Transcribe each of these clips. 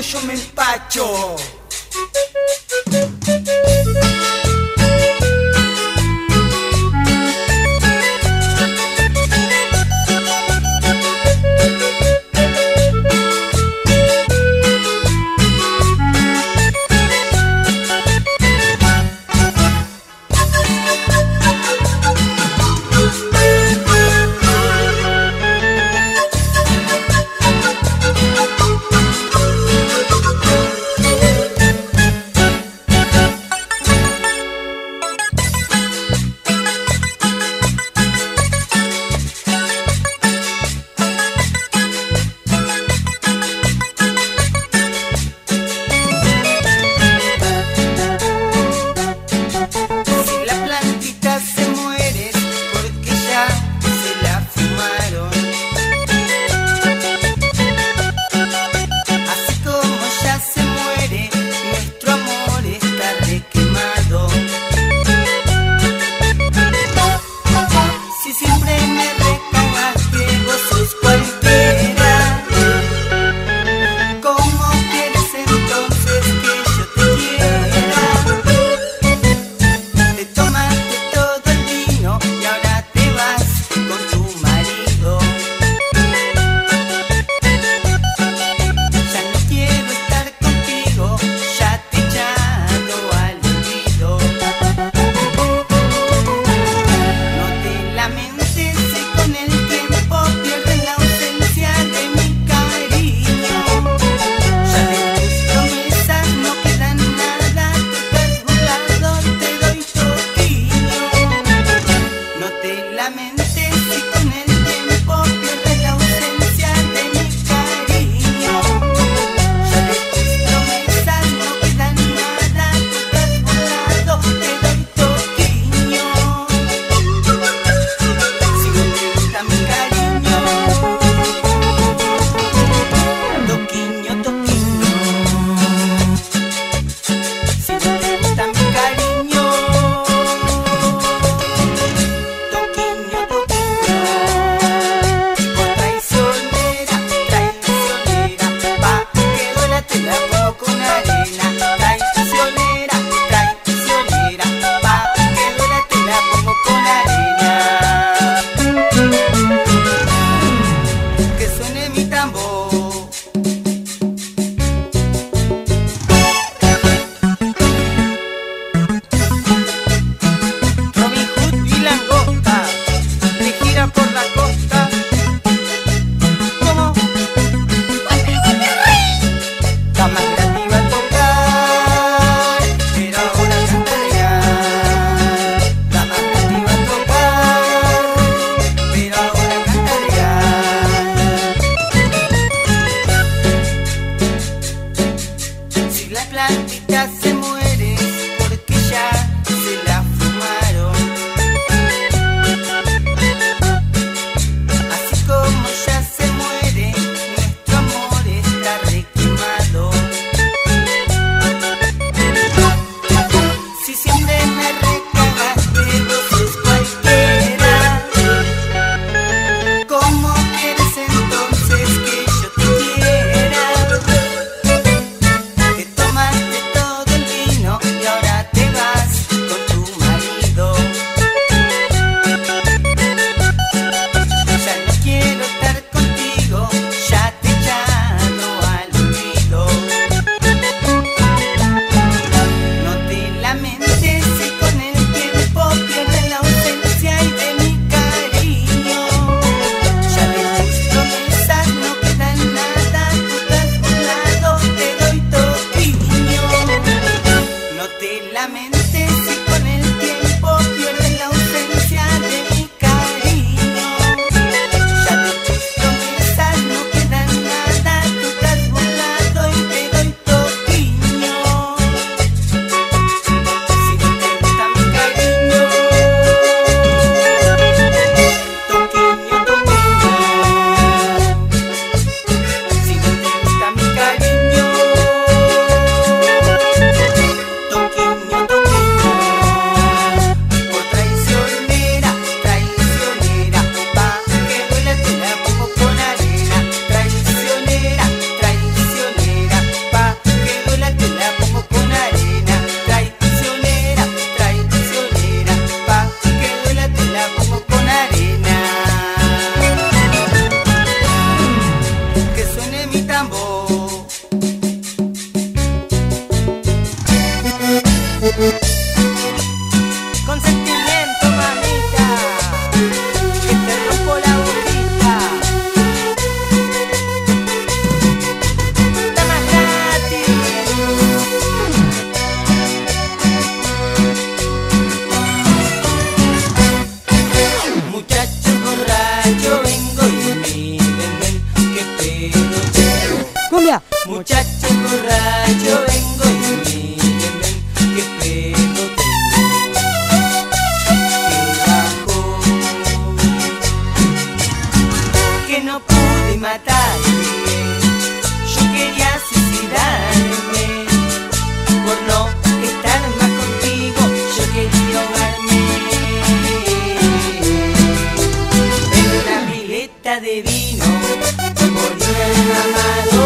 yo me empacho. Te tomaste todo el Muchacho borracho vengo y miren, qué pedo tengo, que bajo, que no pude matarme, yo quería suicidarme, por no estar más contigo, yo quería ahogarme en una pileta de vino, morí derramado.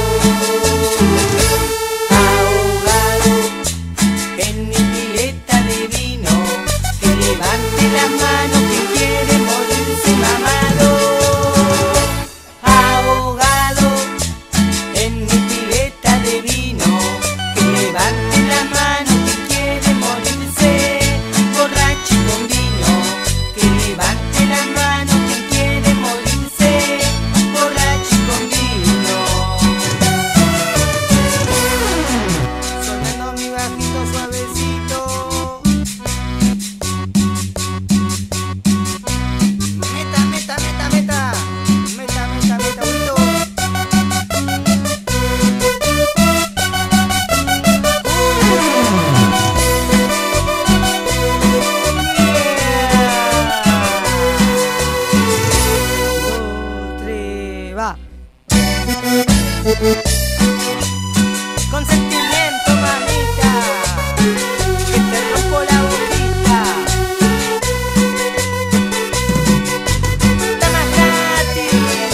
Con sentimiento, mamita, que te rompo la boquita. Está más gratis.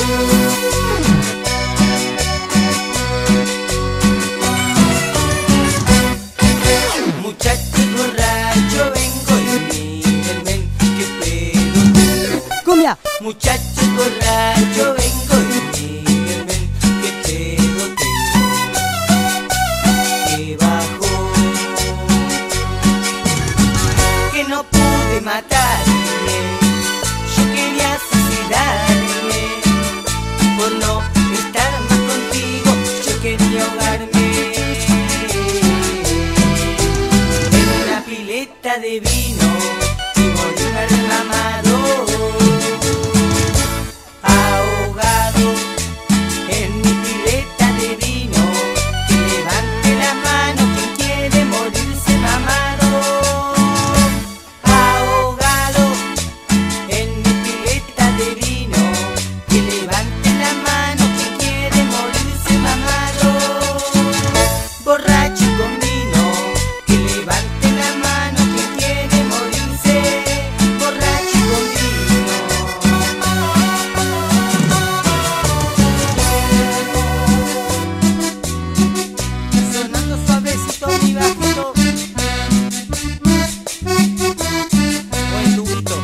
Muchacho borracho vengo y miren, ven, qué pedo tengo. ¡Cumbia! Muchacho borracho vengo y matarme, yo quería suicidarme, por no estar más contigo, yo quería ahogarme en una pileta de vino y morir derramado, ahogado en mi pileta de vino, que levante la mano quien quiere morirse mamado. Borracho con vino, que levante la mano quien quiere morirse, borracho con vino. Sonando suavecito mi bajito, buen dubito.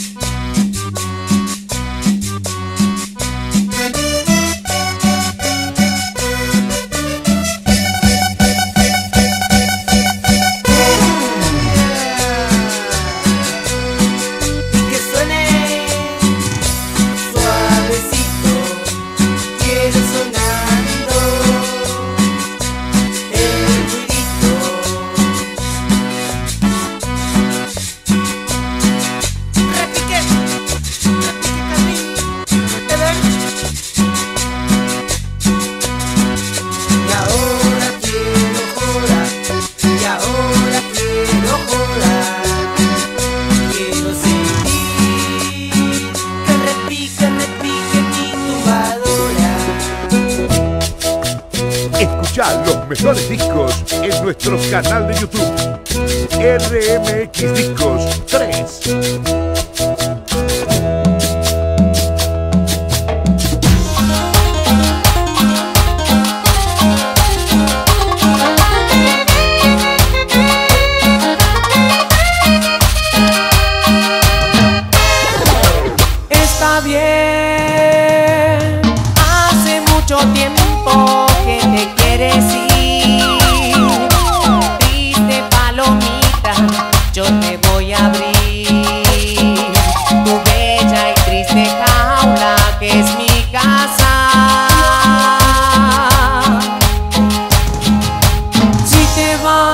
Escuchá los mejores discos en nuestro canal de YouTube RMX Discos 3. Está bien, hace mucho tiempo que te quieres ir, triste palomita, yo te voy a abrir tu bella y triste jaula que es mi casa. Si te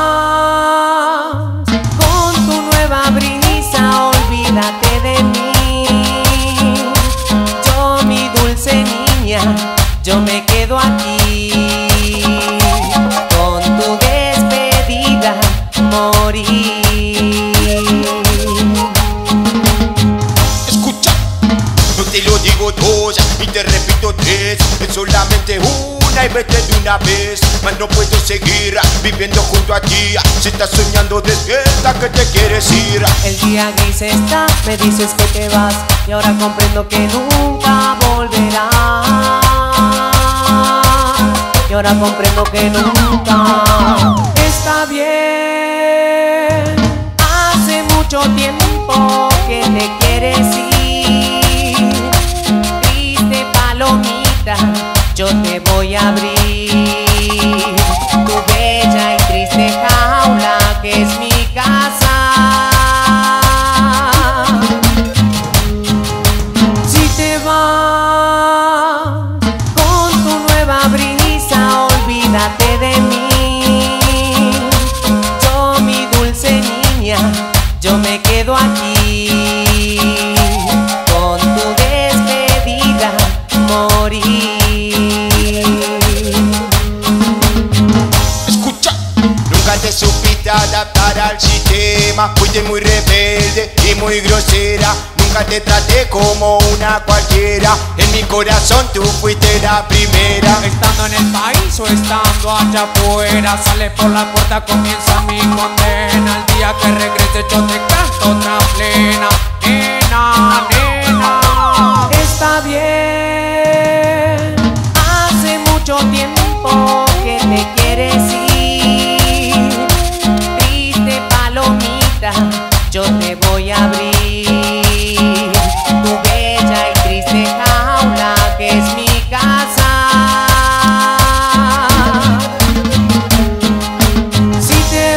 vas con tu nueva brisa, olvídate de mí. Yo, mi dulce niña, yo me quedo aquí. es solamente una y vete de una vez. Mas no puedo seguir viviendo junto a ti si estás soñando despierta que te quieres ir. El día gris está, me dices que te vas y ahora comprendo que nunca volverás. Y ahora comprendo que nunca. Está bien, hace mucho tiempo que te quieres ir. Triste palomita, yo te voy a abrir tu bella y triste jaula que es mi casa. Si te vas con tu nueva brisa, olvídate de mí. Yo, mi dulce niña, yo me quedo aquí. Con tu despedida morir. Escucha, nunca te supiste adaptar al sistema. Fuiste muy rebelde y muy grosera. Nunca te traté como una cualquiera. En mi corazón tú fuiste la primera. Estando en el país o estando allá afuera, sale por la puerta, comienza mi condena. El día que regrese yo te canto otra plena. Nena, nena. Está bien, hace mucho tiempo que te quieres ir. Triste palomita, yo te voy a abrir tu bella y triste jaula que es mi casa. Si te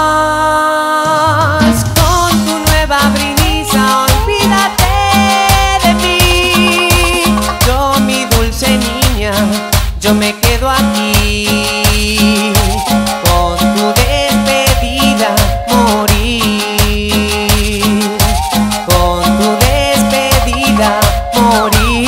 vas con tu nueva brisa, olvídate de mí. Yo, mi dulce niña, yo me quedo aquí. Con tu despedida morir. Con tu despedida morir.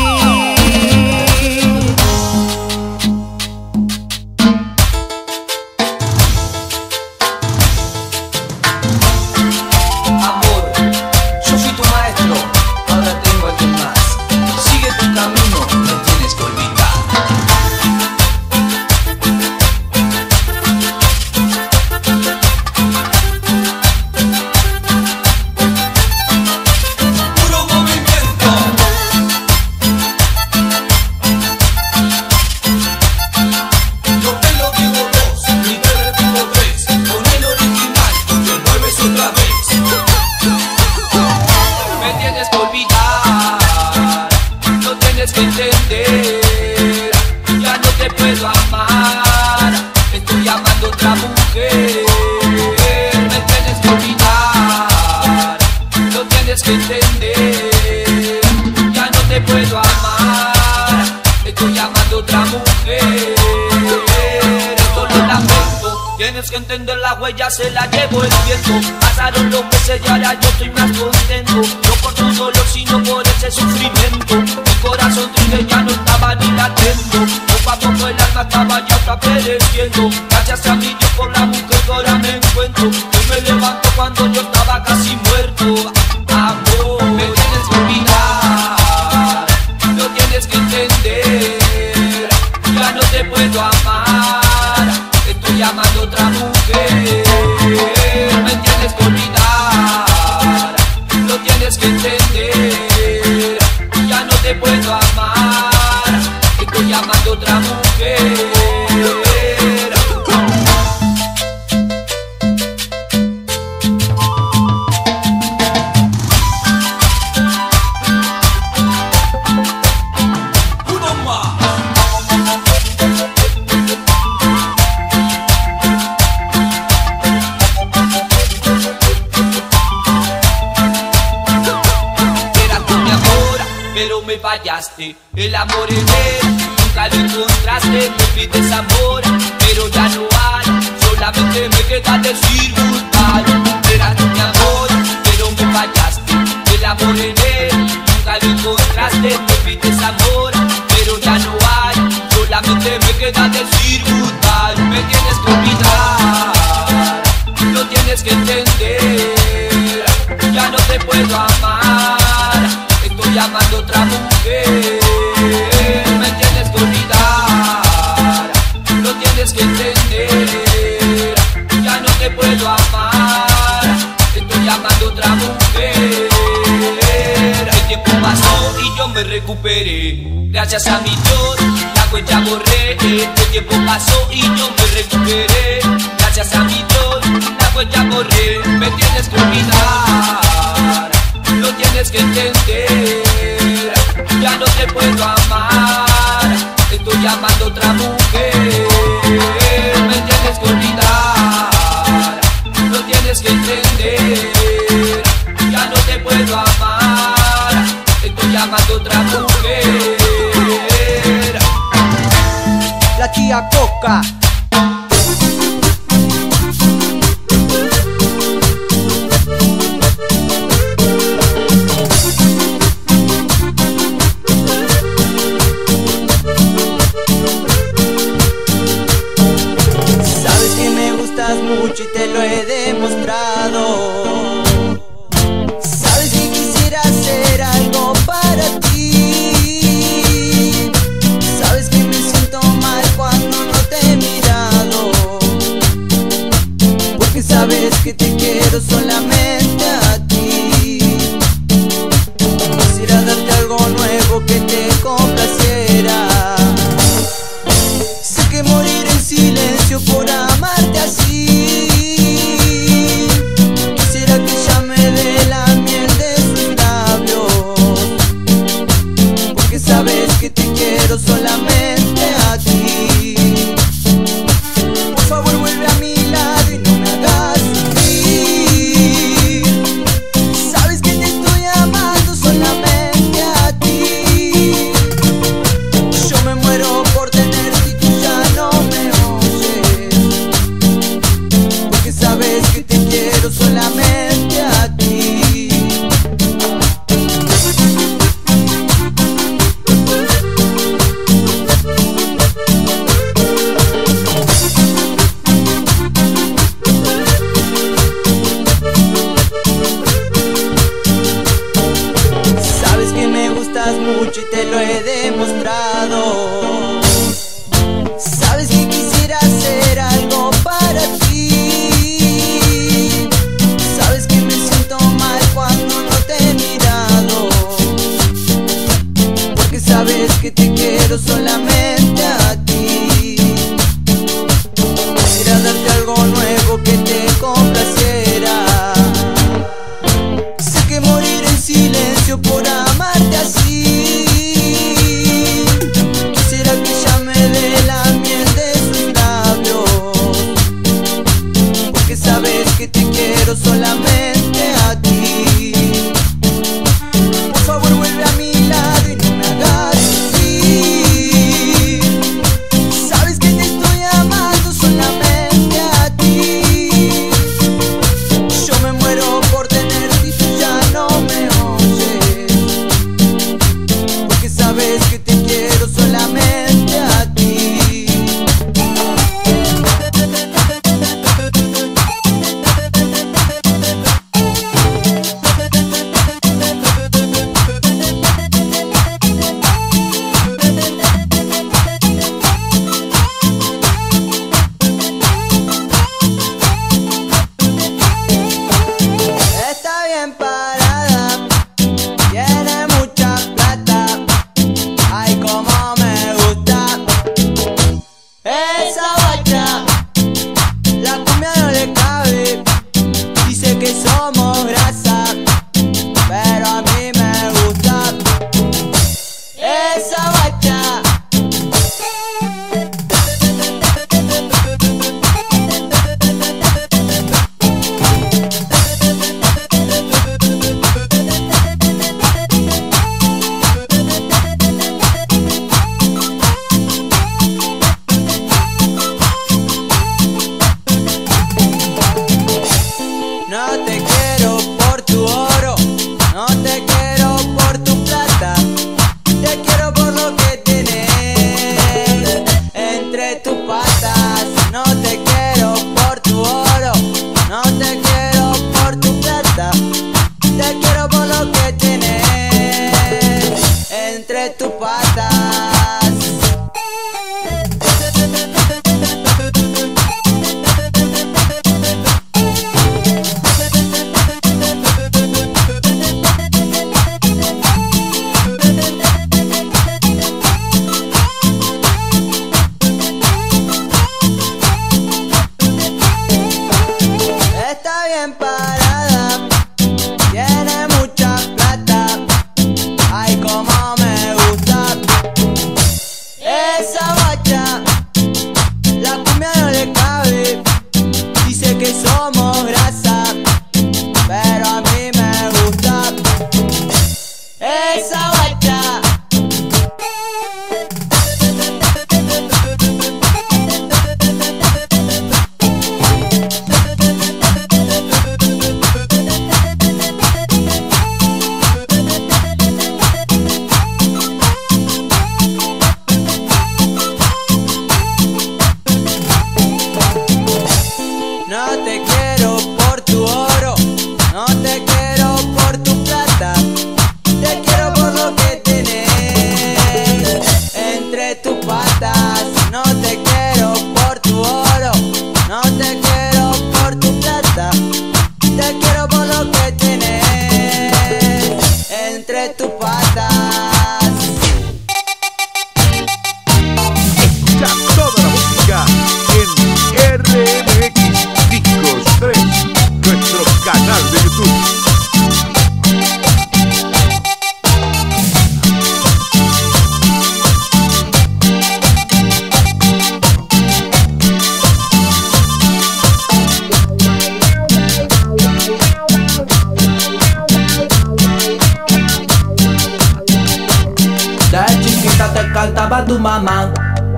Amor, yo fui tu maestro, ahora tengo a alguien más. Sigue tu camino, me tienes que olvidar. Puro movimiento. Yo te lo digo dos, y te repito tres. Con el original, te mueves otra vez. Me tienes que olvidar, no tienes que entender. Ya no te puedo amar, estoy amando a otra mujer. Me tienes que olvidar, no tienes que entender. Ya no te puedo amar, estoy amando a otra mujer. Esto lo lamento, tienes que entender, la huella se la llevo el viento. Pasaron los meses y ahora yo estoy más contento. No por tu dolor sino por ese sufrimiento. Mi corazón triste ya no estaba ni latiendo. Poco a poco el alma estaba ya está pereciendo. Gracias a mi Dios por la mujer que ahora me encuentro. Hoy me levanto cuando yo estaba casi muerto. Amor, me tienes que olvidar, no tienes que entender. Ya no te puedo amar, estoy amando a otra mujer. Me tienes que olvidar, no tienes que entender. Ya no te puedo amar, estoy amando a otra mujer. Uno más. Era tú mi amor, pero me fallaste. El amor en él nunca lo encontraste. Me pides amor, pero ya no hay. Solamente me queda decir goodbye. Era tú mi amor, pero me fallaste. El amor en él nunca lo encontraste. Me pides amor, pero ya no hay. Solamente me queda decir goodbye. Me tienes que olvidar, no tienes que entender. Ya no te puedo amar, estoy amando a otra mujer. Gracias a mi Dios, la cuenta borré. El tiempo pasó y yo me recuperé. Gracias a mi Dios, la cuenta borré. Me tienes que olvidar, lo tienes que entender. Ya no te puedo amar, estoy amando a otra mujer. Me tienes que olvidar, lo tienes que entender. Ya no te puedo amar, estoy amando a otra mujer. La tía Coca. Sabes que me gustas mucho y te lo he demostrado. Sabes que quisiera hacer algo para ti. Sabes que me siento mal cuando no te he mirado, porque sabes que te quiero solamente a ti. Quisiera darte algo nuevo que te complaciera. Sé que morir en silencio por amarte así. Quisiera que ella me dé la miel de sus labios, porque sabes que te quiero solamente a ti. Por favor vuelve a mi lado y no me hagas sufrir. Sabes que te estoy amando solamente a ti. Yo me muero por tenerte y tú ya no me oyes, porque sabes que te quiero solamente a ti.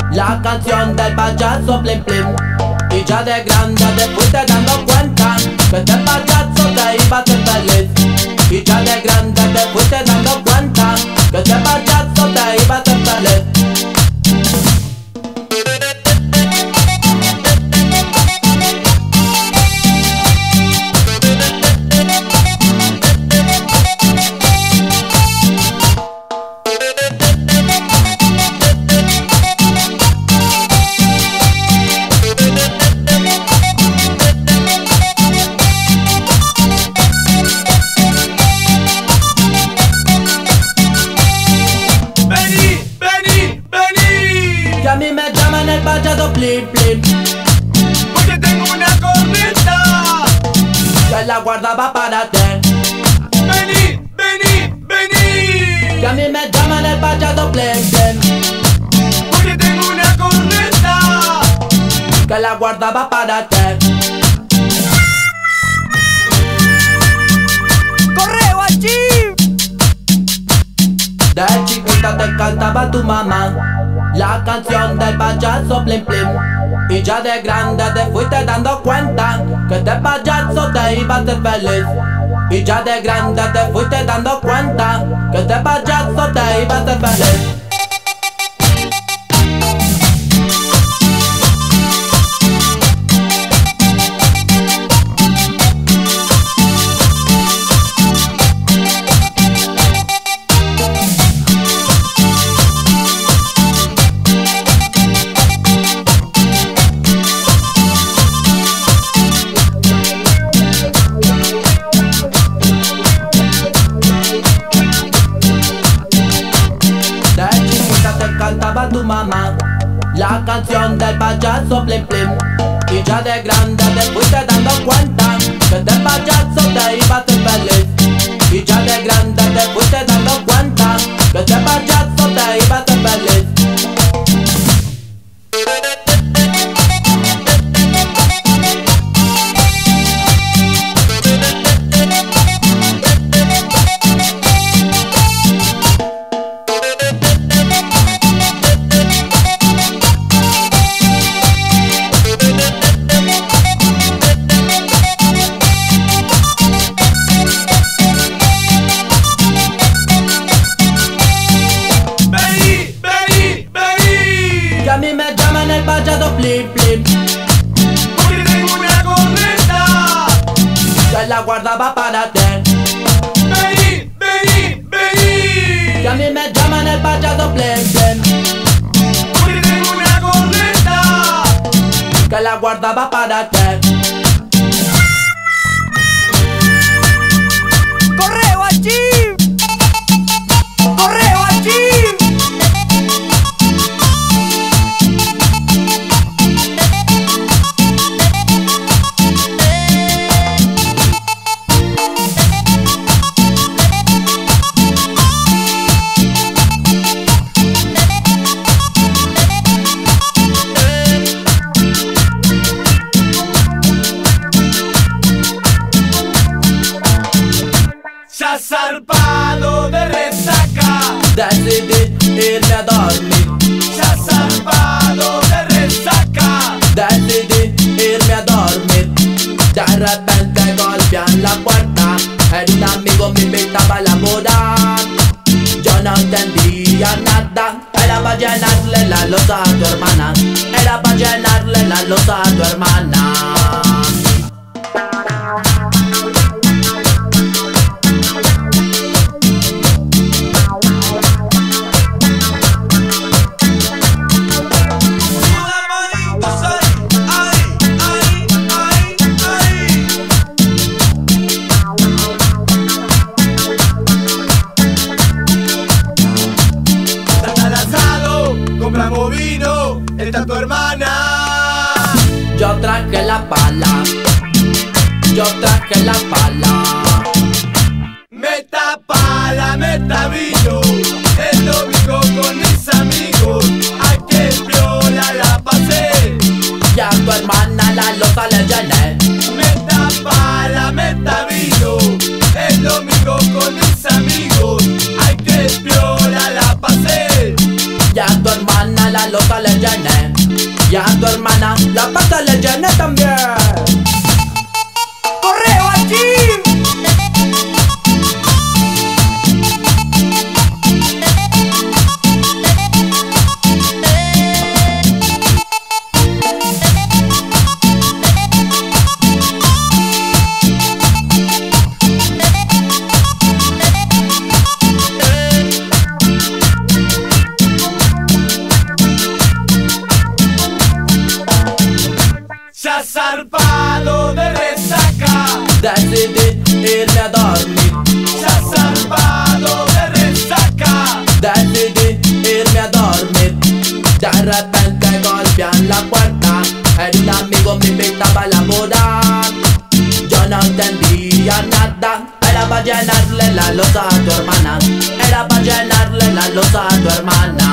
la canción del payaso Plim Plim. Y ya de grande te fuiste dando cuenta que este payaso te iba a hacer feliz. Y ya de grande te fuiste dando cuenta que este payaso te iba a hacer feliz. A mí me llaman el payaso Plim Plim, porque tengo una corneta que la guardaba para ti. Vení, vení, vení. Que a mí me llaman el payaso Plim Plim, Porque tengo una corneta que la guardaba para ti. ¡Correo allí! De chiquita te cantaba tu mamá la canción del payaso Plim Plim. Y ya de grande te fuiste dando cuenta que este payaso te iba a hacer feliz. Y ya de grande te fuiste dando cuenta que este payaso te iba a hacer feliz. Cantaba tu mamá la canción del payaso Plim Plim. Y ya de grande te fuiste dando cuenta que este payaso te iba a hacer feliz. Y ya de grande te fuiste dando cuenta que este payaso te iba a hacer feliz. Que a mí me llaman el payaso Plim Plim, porque tengo una corneta. que la guardaba para ti. Vení, vení, vení. Que a mí me llaman el payaso Plim Plim, Porque tengo una corneta. que la guardaba para ti. ¡Correo allí! ¡Correo allí! Ya zarpado de resaca, Decidí irme a dormir, ya zarpado de resaca. decidí irme a dormir. De repente golpean la puerta, un amigo me invitaba a laborar. Yo no entendía nada, era para llenarle la loza a tu hermana, era para llenarle la loza a tu hermana. Compramos vino, está tu hermana. Yo traje la pala, yo traje la pala. Meta pala, meta vino, el domingo con mis amigos, a que viola la pasé. Y a tu hermana la loza le llené. Meta pala, meta vino, el domingo con mis amigos, a que viola la pasé. Y a tu hermana la loza le le llené. Y a tu hermana la pasta le llené también. ¡Correo aquí! Ya zarpado de resaca, Decidí irme a dormir. ya zarpado de resaca, Decidí irme a dormir. De repente golpean la puerta. Un amigo me invitaba a laborar. Yo no entendía nada. Era para llenarle la loza a tu hermana. Era para llenarle la loza a tu hermana.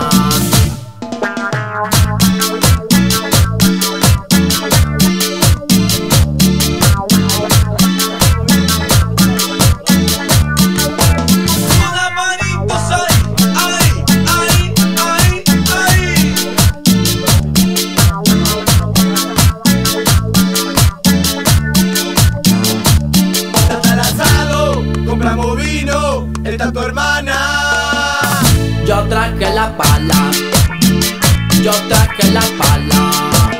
compramos vino, está tu hermana. Yo traje la pala. Yo traje la pala.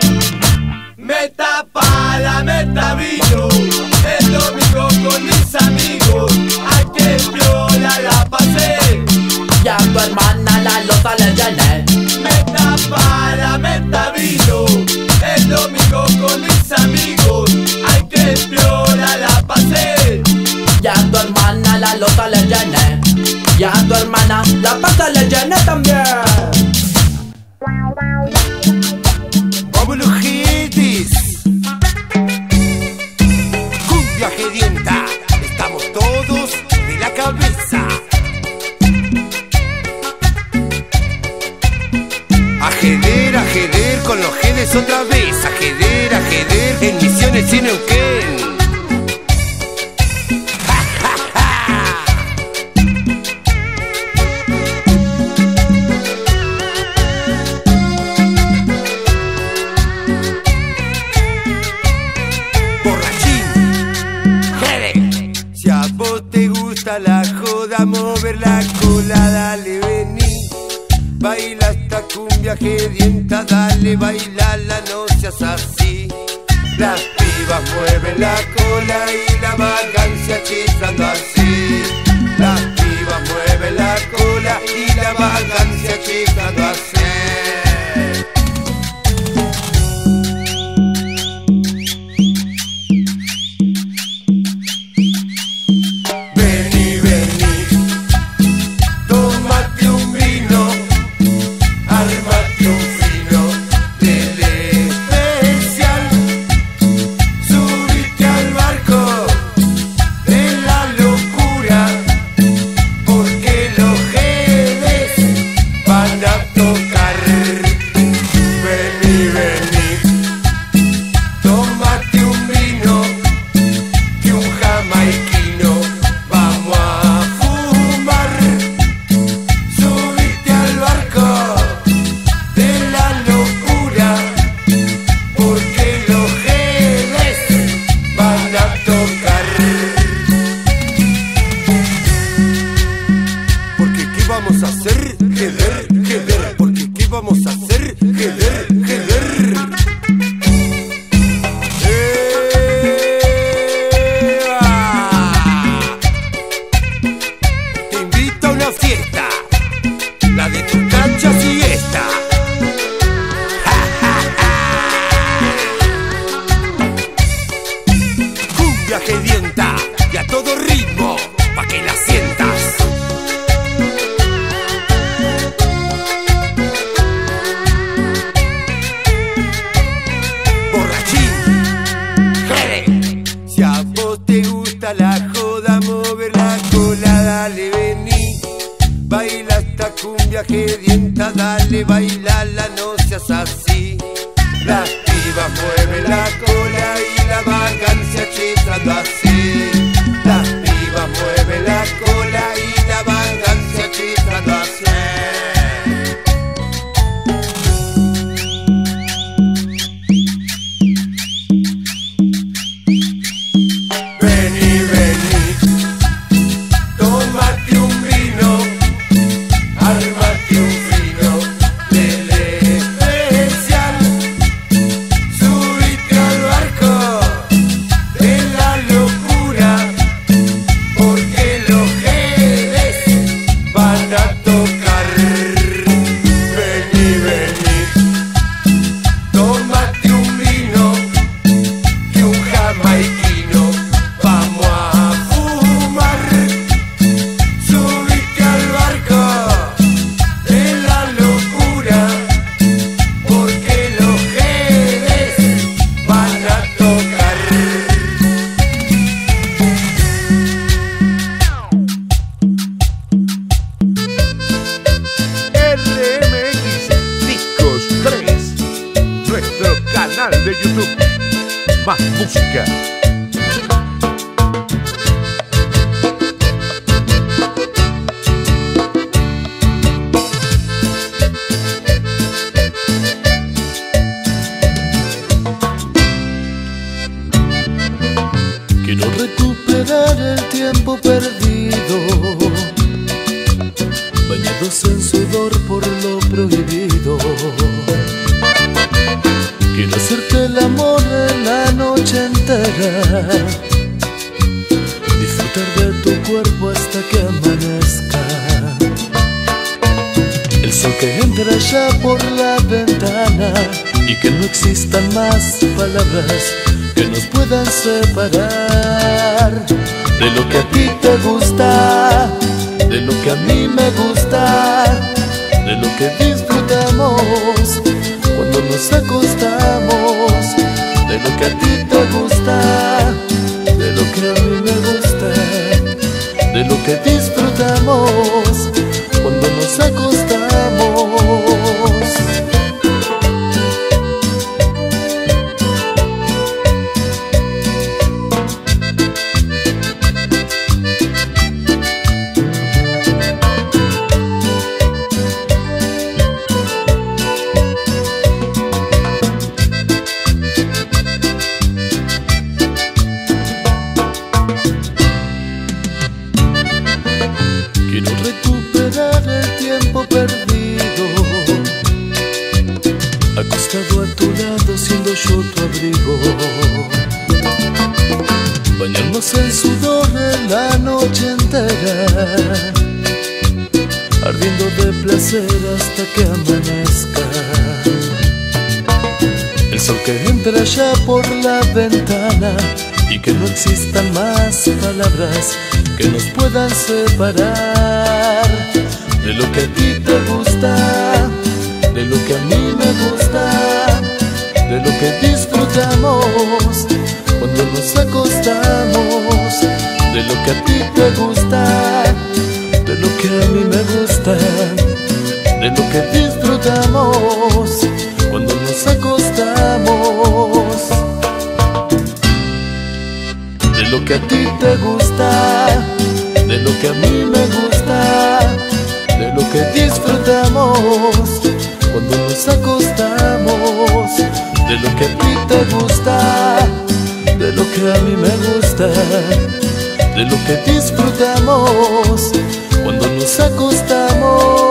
Meta pala, meta vino. El domingo con mis amigos. Ay, que viola la pasé. Y a tu hermana la loza le llené. Meta pala, meta vino. El domingo con mis amigos. Ay, que viola la pasé. Y a tu hermana la loza le llené. Y a tu hermana la pasta le llené también. ¡Vámonos, jitis! Cumbia gedienta, estamos todos de la cabeza. Ajedar con los jedes otra vez. Ajedar en Misiones y Neuquén. La joda, mover la cola, dale, vení. Baila esta cumbia gedienta, dale, bailala, no seas así. Las pibas mueven la cola y la vagancia chiflando así. Las pibas mueven la cola y la vagancia chiflando así. Y a todo ritmo, pa' que la sientas. Borrachín, jere. Si a vos te gusta la joda, mover la cola, dale, vení. Baila esta cumbia gedienta, dale, bailala, no seas así. Las pibas mueven la cola y la vagancia chiflando así. Las pibas mueven la cola y la vagancia chiflando así. canal de YouTube. Más música. Quiero recuperar el tiempo perdido, bañados en sudor por lo prohibido. Quiero hacerte el amor en la noche entera, disfrutar de tu cuerpo hasta que amanezca. El sol que entra ya por la ventana y que no existan más palabras que nos puedan separar de lo que a ti te gusta, de lo que a mí me gusta, de lo que disfrutamos cuando nos acostamos, de lo que a ti te gusta, de lo que a mí me gusta, de lo que disfrutamos cuando nos acostamos. Quiero recuperar el tiempo perdido, acostado a tu lado siendo yo tu abrigo, bañarnos en sudor en la noche entera, ardiendo de placer hasta que amanezca. El sol que entra ya por la ventana y que no existan más palabras que nos puedan separar de lo que a ti te gusta, de lo que a mí me gusta, de lo que disfrutamos cuando nos acostamos, de lo que a ti te gusta, de lo que a mí me gusta, de lo que disfrutamos cuando nos acostamos. De lo que a ti te gusta, de lo que a mí me gusta, de lo que disfrutamos cuando nos acostamos, de lo que a ti te gusta, de lo que a mí me gusta, de lo que disfrutamos cuando nos acostamos.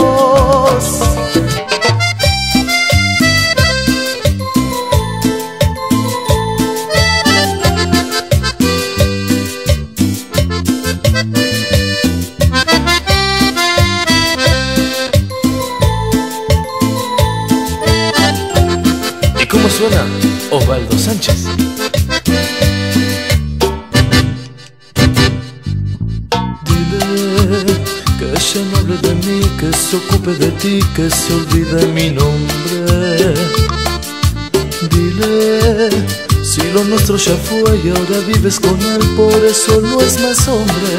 ¿Cómo suena Osvaldo Sánchez? Dile que ella no hable de mí, que se ocupe de ti, que se olvide mi nombre. Dile si lo nuestro ya fue y ahora vives con él, por eso no es más hombre.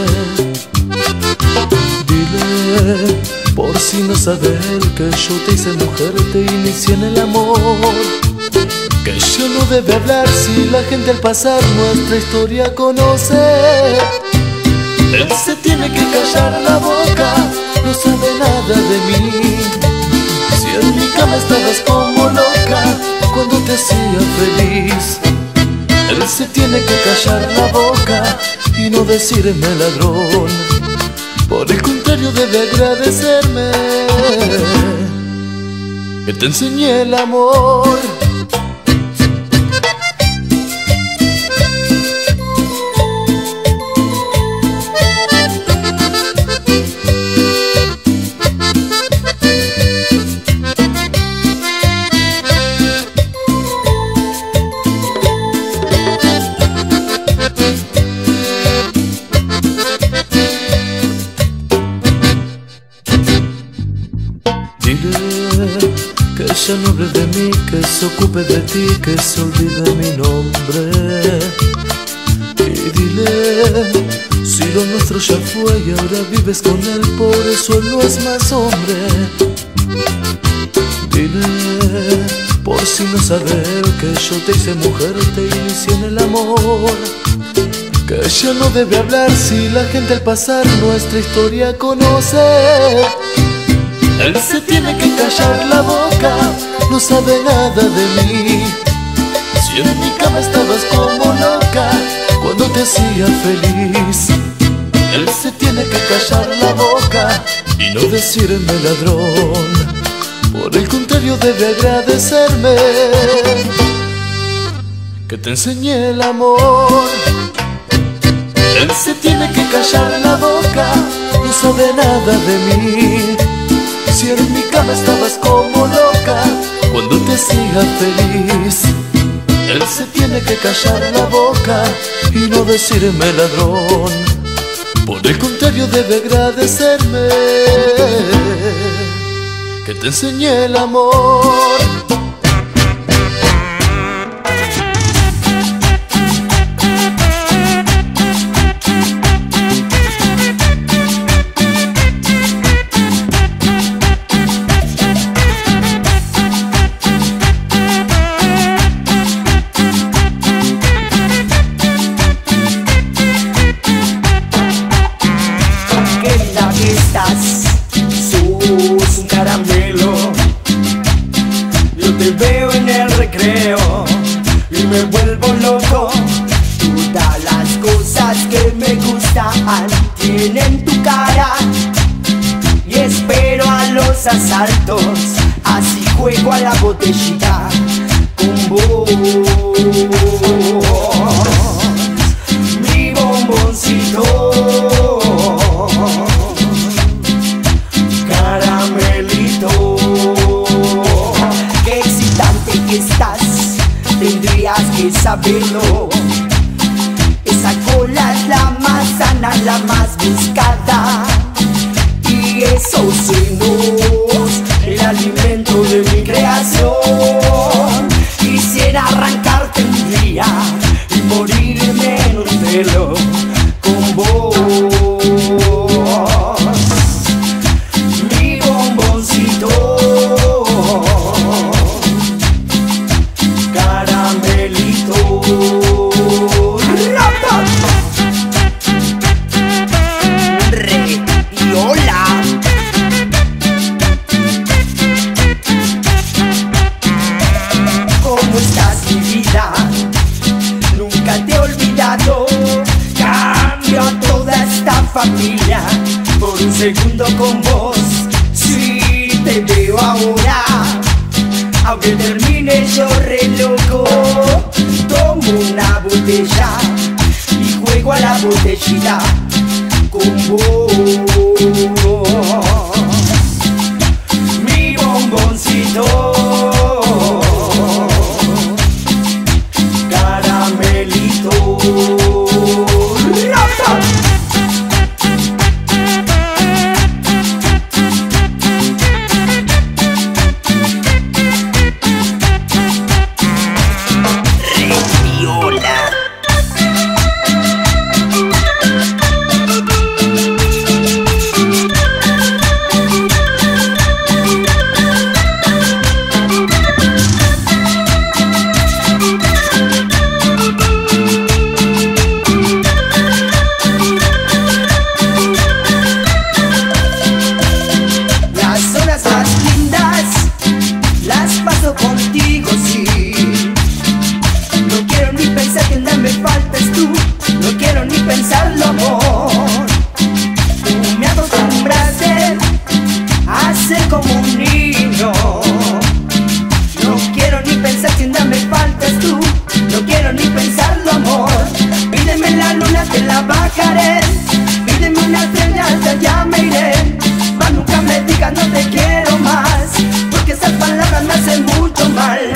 Dile, por si no sabe él, que yo te hice mujer, te inicié en el amor, que ella no debe hablar si la gente al pasar nuestra historia conoce. Él se tiene que callar la boca, no sabe nada de mí. Si en mi cama estabas como loca cuando te hacía feliz. Él se tiene que callar la boca y no decirme ladrón. Por el contrario debe agradecerme que te enseñé el amor. Que ella no hable de mí, que se ocupe de ti, que se olvide mi nombre. Y dile, si lo nuestro ya fue y ahora vives con él, por eso él no es más hombre. Dile Por si no saber que yo te hice mujer, te inicié en el amor. Que ya no debe hablar si la gente al pasar nuestra historia conoce. Él se tiene que callar la boca, no sabe nada de mí. Si en mi cama estabas como loca cuando te hacía feliz. Él se tiene que callar la boca y no decirme ladrón. Por el contrario debe agradecerme que te enseñé el amor. Él se tiene que callar la boca, no sabe nada de mí. Si en mi cama estabas como loca cuando te hacía feliz. Él se tiene que callar la boca y no decirme ladrón. Por el contrario debe agradecerme que te enseñé el amor. Te veo en el recreo y me vuelvo loco. Todas las cosas que me gustan tienen tu cara. Y espero a los asaltos, así juego a la botellita con vos. Mi bomboncito, caramelito. Estás, tendrías que saberlo. Esa cola es la más sana, la más buscada. Y esos senos, el alimento de mi creación. Quisiera arrancarte un día y morirme en un celo con vos. Mi bomboncito, ¿cómo estás, mi vida? Nunca te he olvidado. Cambio a toda esta familia por un segundo con vos. Si te veo ahora, aunque termine yo re loco, tomo una botella y juego a la botellita con vos. Mi bomboncito, caramelito. Contigo, sí. No quiero ni pensar que nada me faltes tú. No quiero ni pensarlo, amor. Tú me acostumbraste a ser como un niño. No quiero ni pensar que nada me faltes tú. No quiero ni pensarlo, amor. Pídeme la luna, te la bajaré. Pídeme una estrella, hasta ya me iré. Mas nunca me digas no te quiero más, porque esas palabras me hacen mucho mal.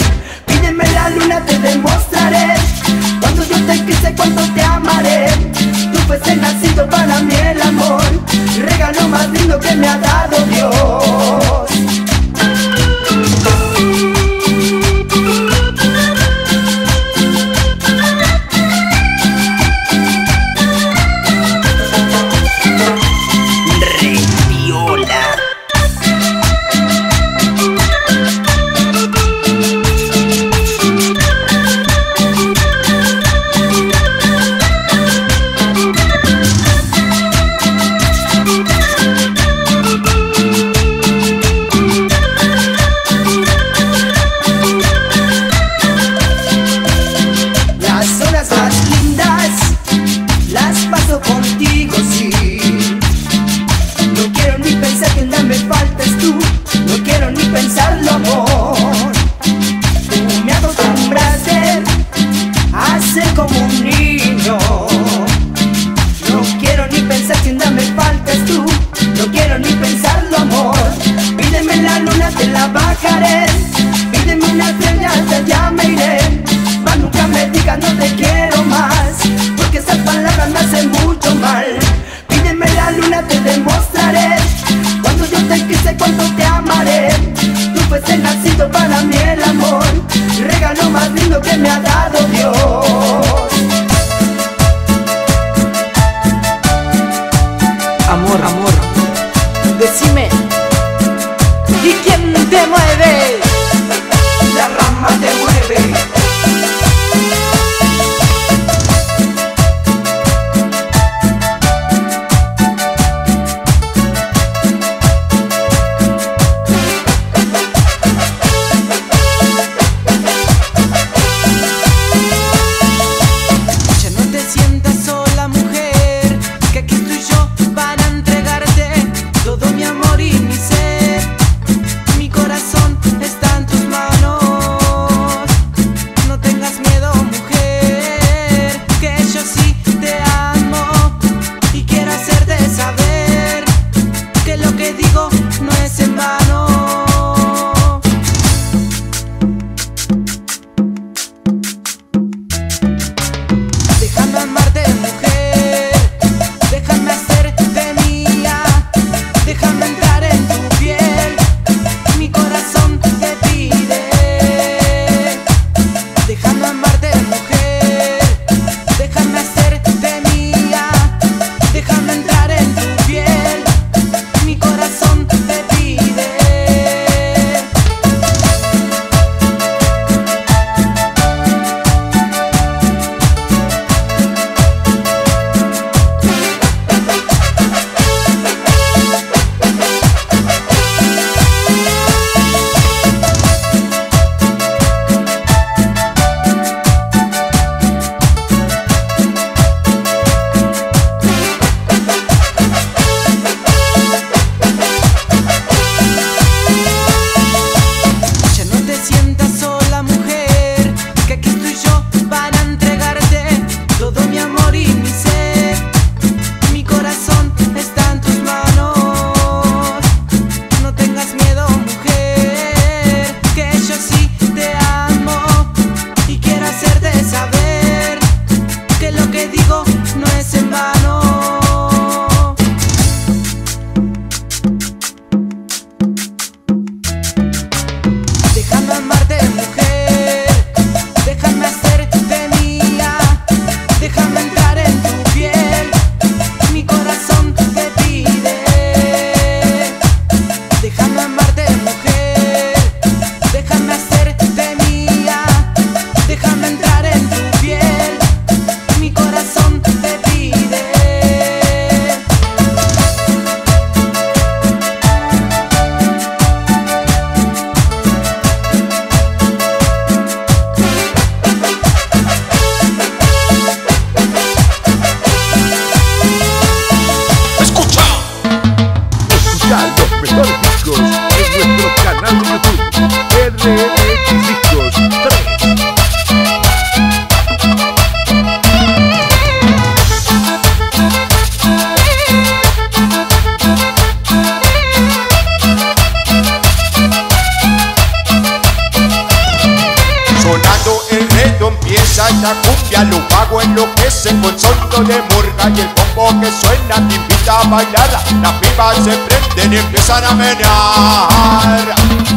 empieza esta cumbia, lo pago enloquece con sonido de murga y el bombo que suena te invita a bailar. Las pibas se prenden y empiezan a menear.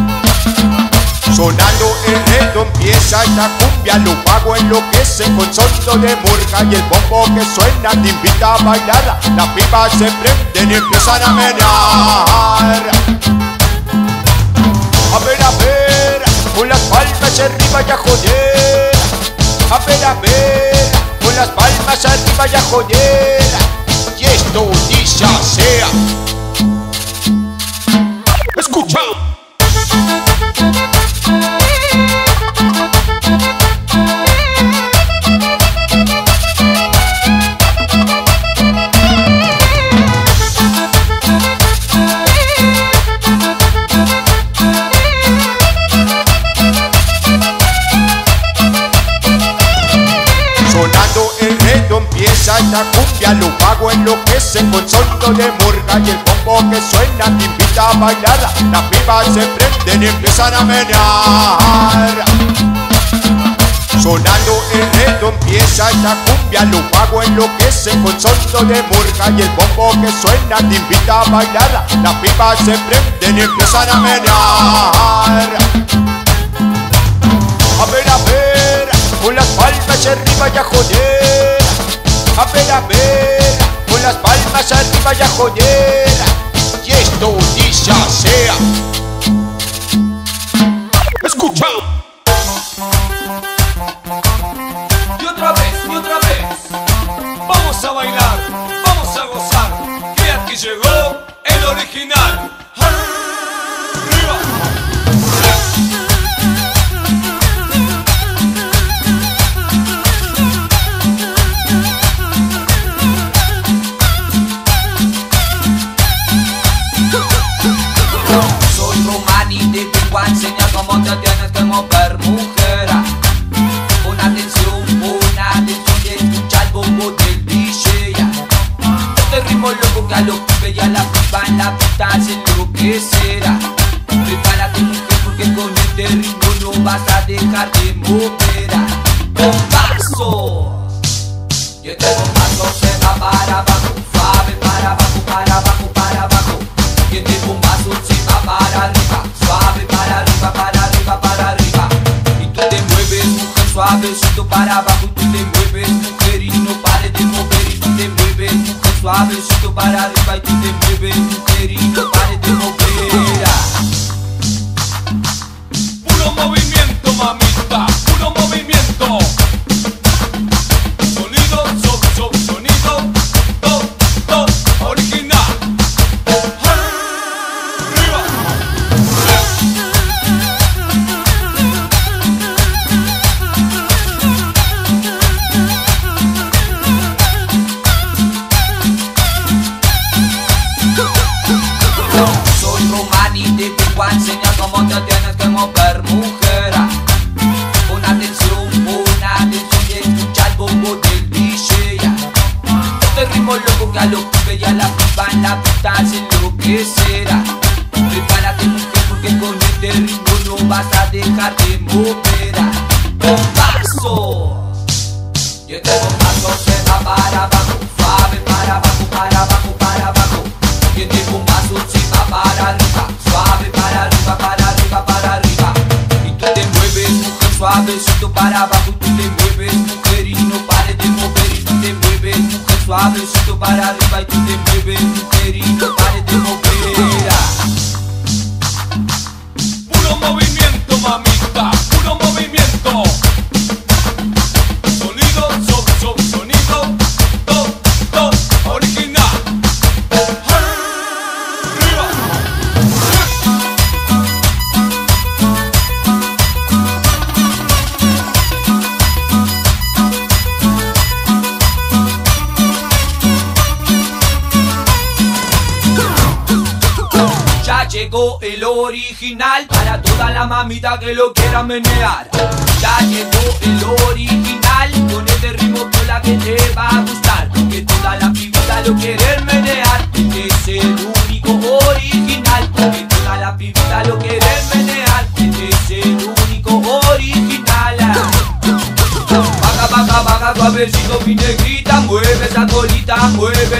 Sonando el dedo empieza esta cumbia, lo pago enloquece con sonido de murga y el bombo que suena te invita a bailar. Las pibas se prenden y empiezan a menear. A ver, con las palmas arriba y a joder. A ver, con las palmas arriba y a joder. Y esto dice sea. Escucha. Sonando el dedo empieza esta cumbia, lo pago enloquece con sonido de murga y el bombo que suena te invita a bailar. Las pibas se prenden y empiezan a menear. Sonando el dedo empieza esta cumbia, lo pago enloquece con sonido de murga y el bombo que suena te invita a bailar. Las pibas se prenden y empiezan a menear. A ver, con las palmas arriba y a joder. A ver, con las palmas arriba y a joder. Y esto dice sea. Escucha. Y otra vez, vamos a bailar, vamos a gozar, que aquí llegó el original. ¡Arriba! Soy Román y te vengo a enseñar cómo te tienes que mover, mujer. Pon atención y escucha el bombo del DJ. Este ritmo loco que a los pibes y a la piba en la pista se enloquecerá. Prepárate, mujer, porque con este ritmo no vas a dejar de mover. Bombazos. Y este bombazo se va para abajo, suave para abajo, para abajo, para abajo. Y este bombazo se va para arriba, suave para arriba, para arriba, para arriba. Y tú te mueves, mujer, suavecito para abajo. Y tú te mueves, mujer, y no pares de mover. Y tú te mueves, mujer, suavecito para arriba. Y tú te mueves, mujer, y no pares de mover. Puro movimiento, mamita, puro movimiento. Sonido, sonido, original. Arriba. Soy Román y te vengo a enseñar cómo te tienes que mover, mujer. Pon atención y escucha el bombo del DJ. Este ritmo loco que a los pibes y a la piba en la pista se enloquecerá. Prepárate, mujer, porque con este ritmo no vas a dejar de mover. Bombazos. Y este bombazo se va para abajo, suave para abajo, para abajo, para abajo. Y este bombazo se va para arriba, suave para arriba, para arriba, para arriba. Y tú te mueves, mujer, suavecito para abajo. Y tú te mueves, mujer, y no pares de mover. Y tú te mueves, mujer, suavecito para arriba. Y tú te mueves, mujer, y no pares de mover. Puro movimiento, mamita, puro movimiento. Sonido, sonido, original. Arriba. Ya llegó el original para toda la mamita que lo quiera menear. Ya llegó el original con este ritmo con la que te va a gustar. Que toda la pibita lo quieren menear. Este es el único original. Que toda la pibita lo quieren menear. Este es el único original.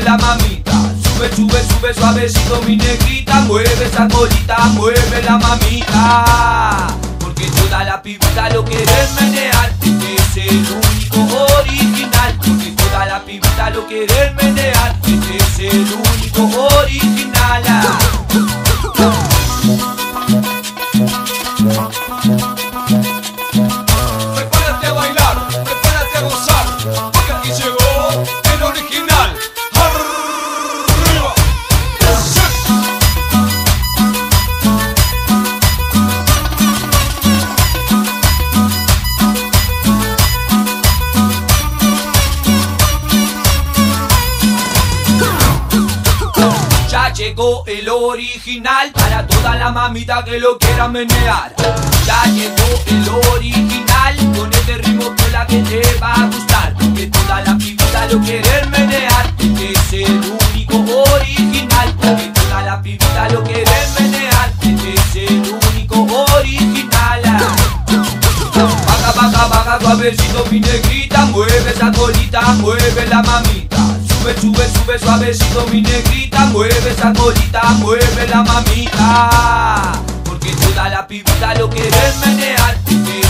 mueve la mamita. Sube, sube, sube suavecito mi negrita. Mueve esa colita, mueve la mamita. Porque toda la pibita lo quieren menear. Este es el único original. Porque toda la pibita lo quieren menear. Este es el único original. Prepárate a bailar, prepárate a gozar, porque aquí llegó el original. ¡Arriba! Ya llegó el original para toda la mamita que lo quiera menear. Ya llegó el original con este ritmo que la que te va a gustar. Que toda la pibita lo quieren menear. Este es el único original. Que toda la pibita lo quieren menear. Este es el único original. Baja, baja, baja, suavecito mi negrita. Mueve esa colita, mueve la mamita. Sube, sube, sube suavecito mi negrita. Mueve esa colita, mueve la mamita. Porque toda la pibita lo quieren menear.